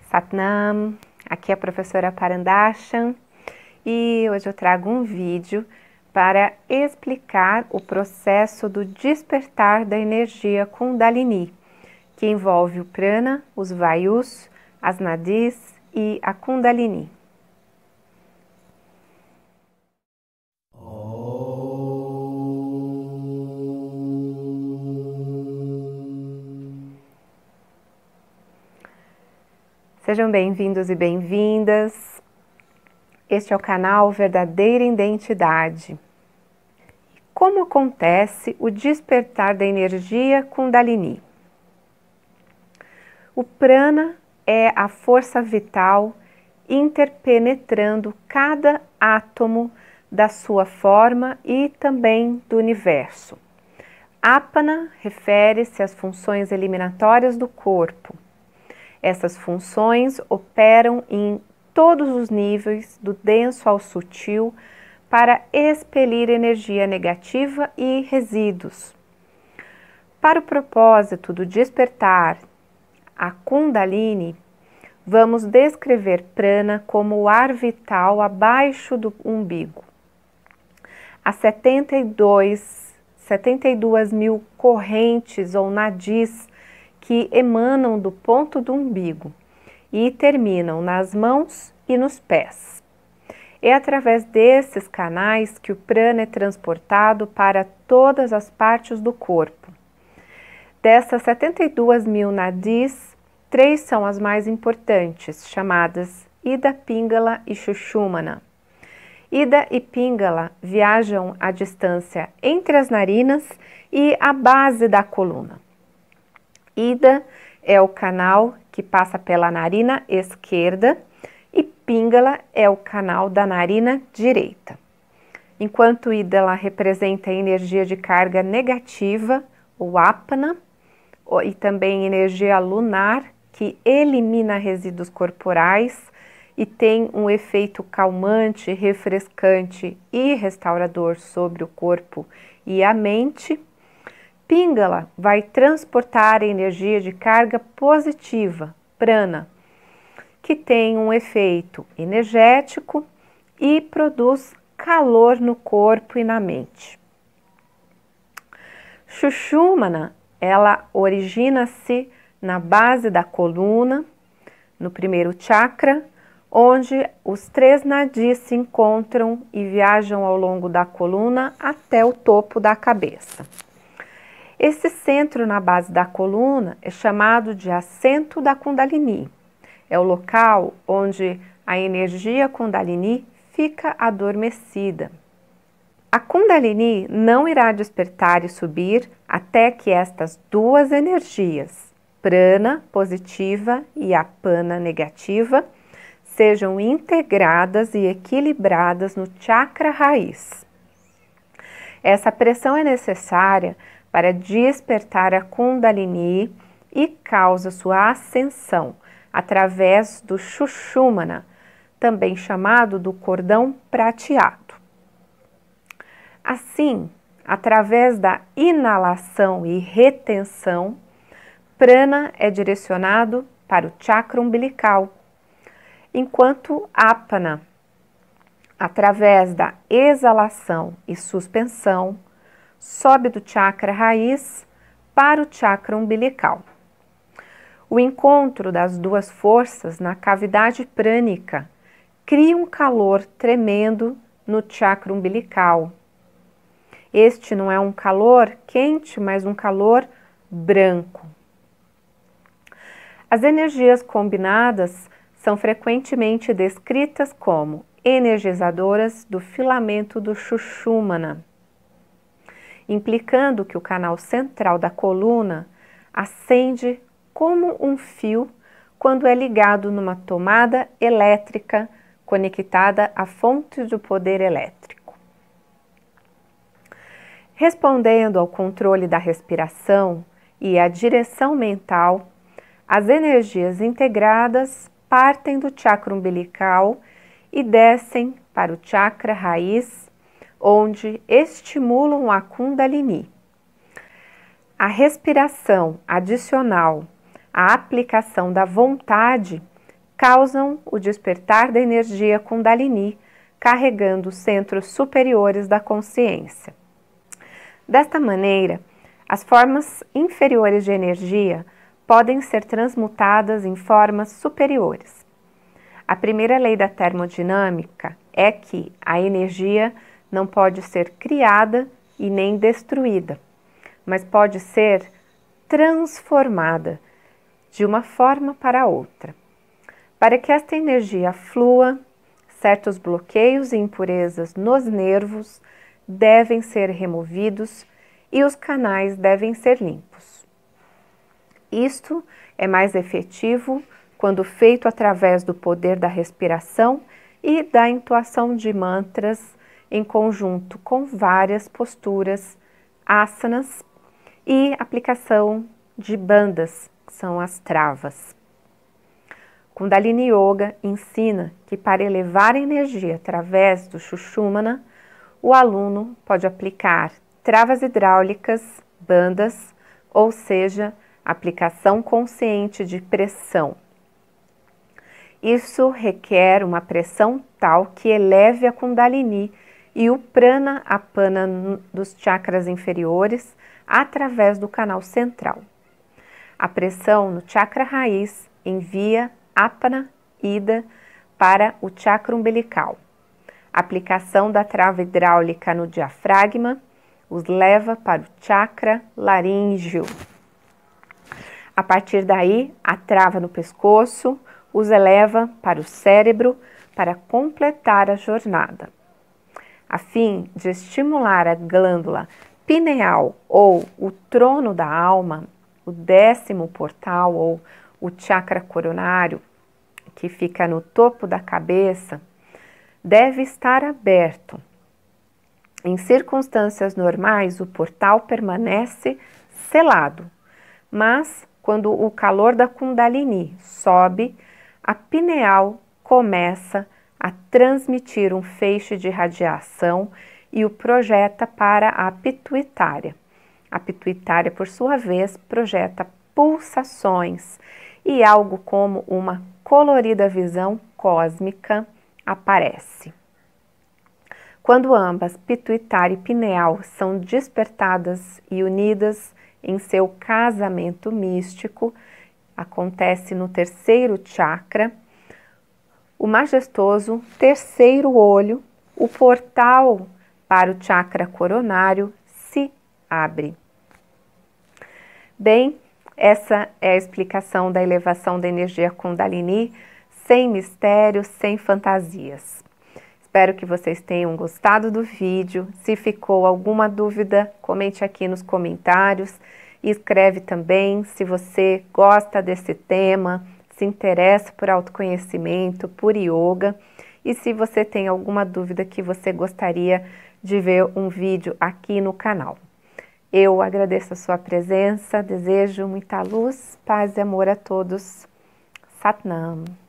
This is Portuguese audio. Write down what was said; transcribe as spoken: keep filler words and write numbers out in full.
Satnam, aqui é a professora Parandashan e hoje eu trago um vídeo para explicar o processo do despertar da energia Kundalini, que envolve o prana, os vayus, as nadis e a Kundalini. Sejam bem-vindos e bem-vindas. Este é o canal Verdadeira Identidade. Como acontece o despertar da energia Kundalini? O prana é a força vital interpenetrando cada átomo da sua forma e também do universo. Apana refere-se às funções eliminatórias do corpo. Essas funções operam em todos os níveis, do denso ao sutil, para expelir energia negativa e resíduos. Para o propósito do despertar, a Kundalini, vamos descrever prana como o ar vital abaixo do umbigo. As setenta e dois, setenta e duas mil correntes ou nadis que emanam do ponto do umbigo e terminam nas mãos e nos pés. É através desses canais que o prana é transportado para todas as partes do corpo. Dessas setenta e duas mil nadis, três são as mais importantes, chamadas Ida, Pingala e Sushumna. Ida e Pingala viajam a distância entre as narinas e a base da coluna. Ida é o canal que passa pela narina esquerda e Pingala é o canal da narina direita. Enquanto Ida ela representa a energia de carga negativa, o apana, e também energia lunar, que elimina resíduos corporais e tem um efeito calmante, refrescante e restaurador sobre o corpo e a mente. Pingala vai transportar a energia de carga positiva, prana, que tem um efeito energético e produz calor no corpo e na mente. Sushumna, ela origina-se na base da coluna, no primeiro chakra, onde os três nadis se encontram e viajam ao longo da coluna até o topo da cabeça. Esse centro na base da coluna é chamado de assento da Kundalini. É o local onde a energia Kundalini fica adormecida. A Kundalini não irá despertar e subir até que estas duas energias, prana positiva e apana negativa, sejam integradas e equilibradas no chakra raiz. Essa pressão é necessária para despertar a Kundalini e causa sua ascensão através do Sushumna, também chamado do cordão prateado. Assim, através da inalação e retenção, prana é direcionado para o chakra umbilical, enquanto apana, através da exalação e suspensão, sobe do chakra raiz para o chakra umbilical. O encontro das duas forças na cavidade prânica cria um calor tremendo no chakra umbilical. Este não é um calor quente, mas um calor branco. As energias combinadas são frequentemente descritas como energizadoras do filamento do Sushumna, implicando que o canal central da coluna acende como um fio quando é ligado numa tomada elétrica conectada à fonte do poder elétrico. Respondendo ao controle da respiração e à direção mental, as energias integradas partem do chakra umbilical e descem para o chakra raiz, onde estimulam a Kundalini. A respiração adicional à aplicação da vontade causam o despertar da energia Kundalini, carregando os centros superiores da consciência. Desta maneira, as formas inferiores de energia podem ser transmutadas em formas superiores. A primeira lei da termodinâmica é que a energia não pode ser criada e nem destruída, mas pode ser transformada de uma forma para outra. Para que esta energia flua, certos bloqueios e impurezas nos nervos devem ser removidos e os canais devem ser limpos. Isto é mais efetivo quando feito através do poder da respiração e da entoação de mantras em conjunto com várias posturas, asanas e aplicação de bandas, que são as travas. Kundalini Yoga ensina que para elevar a energia através do Sushumna, o aluno pode aplicar travas hidráulicas, bandas, ou seja, aplicação consciente de pressão. Isso requer uma pressão tal que eleve a Kundalini e o Prana Apana dos chakras inferiores através do canal central. A pressão no chakra raiz envia Apana Ida para o chakra umbilical. A aplicação da trava hidráulica no diafragma os leva para o chakra laríngeo. A partir daí, a trava no pescoço os eleva para o cérebro para completar a jornada. A fim de estimular a glândula pineal ou o trono da alma, o décimo portal ou o chakra coronário, que fica no topo da cabeça, deve estar aberto. Em circunstâncias normais, o portal permanece selado, mas quando o calor da Kundalini sobe, a pineal começa a transmitir um feixe de radiação e o projeta para a pituitária. A pituitária, por sua vez, projeta pulsações e algo como uma colorida visão cósmica aparece. Quando ambas, pituitária e pineal, são despertadas e unidas em seu casamento místico, acontece no terceiro chakra, o majestoso terceiro olho, o portal para o chakra coronário se abre. Bem, essa é a explicação da elevação da energia Kundalini, sem mistérios, sem fantasias. Espero que vocês tenham gostado do vídeo. Se ficou alguma dúvida, comente aqui nos comentários. E escreve também se você gosta desse tema, se interessa por autoconhecimento, por yoga. E se você tem alguma dúvida que você gostaria de ver um vídeo aqui no canal. Eu agradeço a sua presença, desejo muita luz, paz e amor a todos. Satnam.